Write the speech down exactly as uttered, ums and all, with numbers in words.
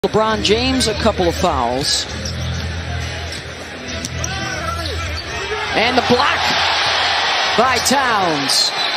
LeBron James, a couple of fouls. And the block by Towns.